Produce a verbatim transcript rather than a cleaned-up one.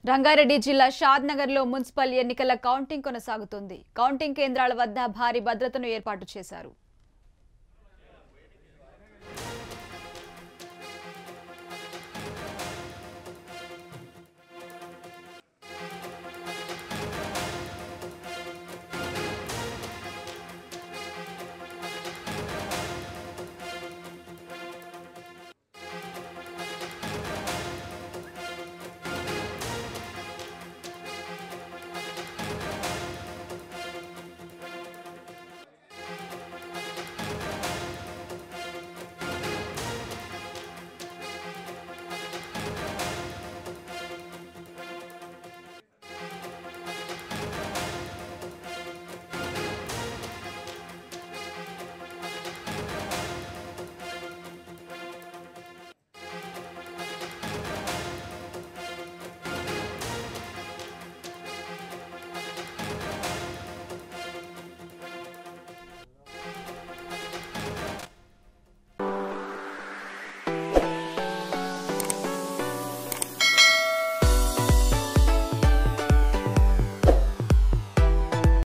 రంగారెడ్డి జిల్లా షాద్నగర్లో మున్సిపల్ ఎన్నికల కౌంటింగ్ కొనసాగుతోంది. కౌంటింగ్ కేంద్రాల వద్ద భారీ భద్రతను ఏర్పాటు చేశారు.